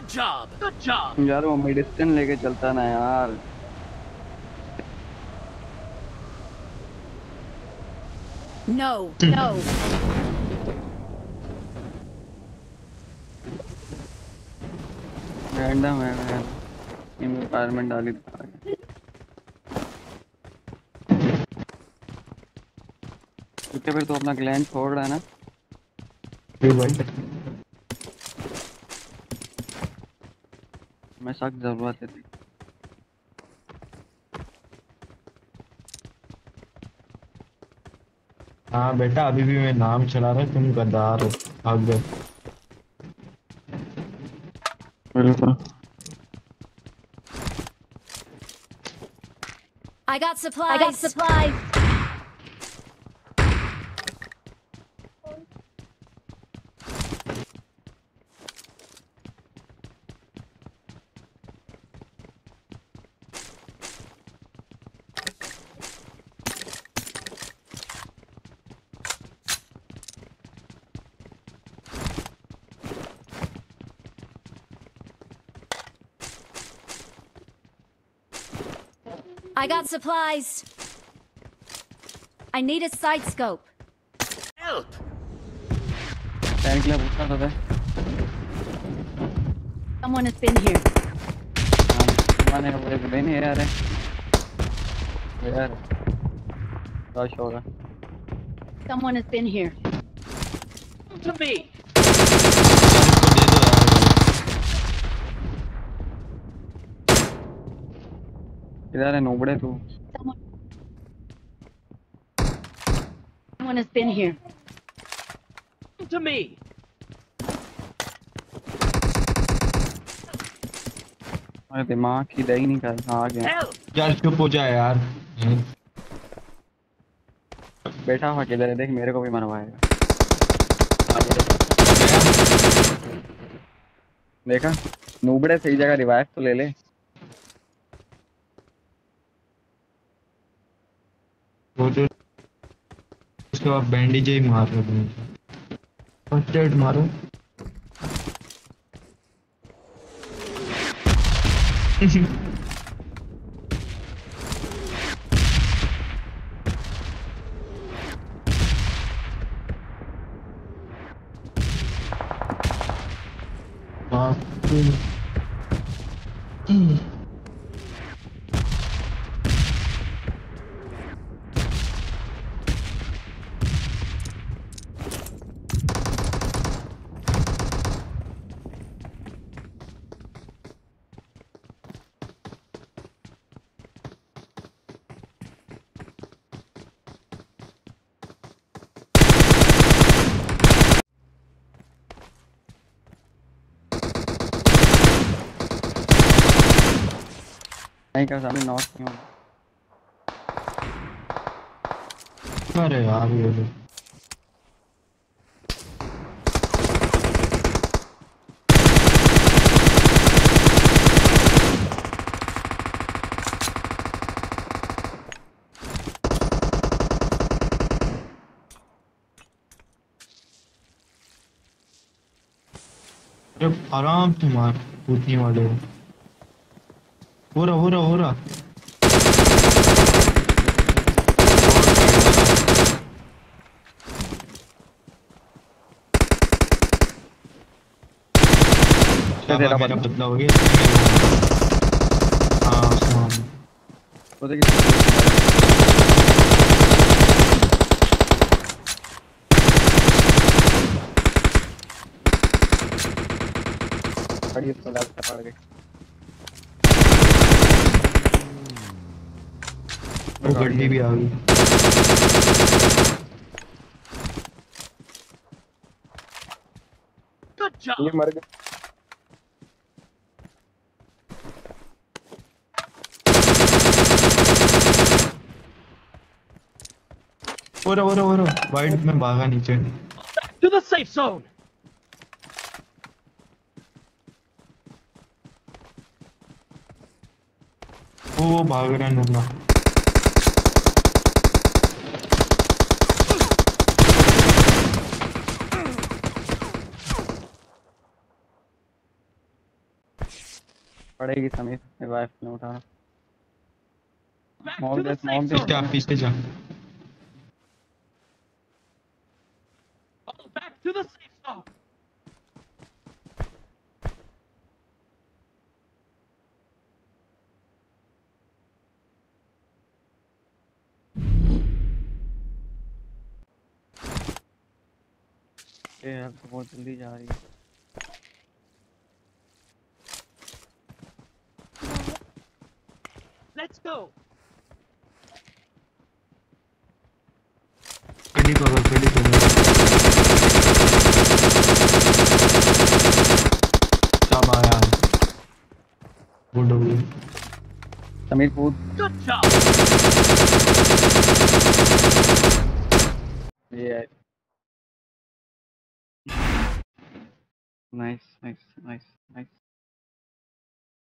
Good job. यार वो medicine लेके चलता ना यार। No, no. रैंडम है यार, इन्वायरमेंट डाली था। क्योंकि फिर तो अपना ग्लैंड छोड़ रहा है ना। मैं सख्त जरूरत है। हाँ बेटा, अभी भी मैं नाम चला रहा, तुम गद्दार हो, भाग गए। बिल्कुल। I got supplies. I got supplies. I need a sight scope. Help. Tank के लिए पूछना था। Someone has been here. माने का पूरे नहीं है यार। यार रश होगा। Someone has been here. To me. इधर है नोबड़े तू। Someone has been here. To me. अरे दिमाग की दही नहीं कर। हाँ आ गया। Help. यार चुप हो जाए यार। बैठा हुआ किधर है देख, मेरे को भी मरवाएगा। देखा नूबड़े सही जगह रिवाइव तो ले ले। वो जो उसके बाद बैंडेज ही मार रहे तुम। फर्स्ट एड मारो। नहीं कर सामने नॉक नहीं होगा। अरे यार ये तो आराम से मार, पूछने वाले हो रहा। तेरा मेरा बदला बदला हो गया। हाँ उसमें वो देखिए। खड़ी उसको लात पड़ गई। वो गड्डी भी आ गई। Good job. ये मर गया। हो रहा वाइड में भागा नीचे। To the safe zone. वो भाग रहा है नुबला। पड़ेगी समीर, रिवाइव में उठा। Back स्मोक to दे, the स्मोक safe दे। zone. क्या पीछे जा Fall back to the safe zone. ये यार तो बहुत जल्दी जा रही है। Let's go. रेडी करो सब आया गुड हो गया समीर कूद। Good job. ये है। Nice nice nice nice.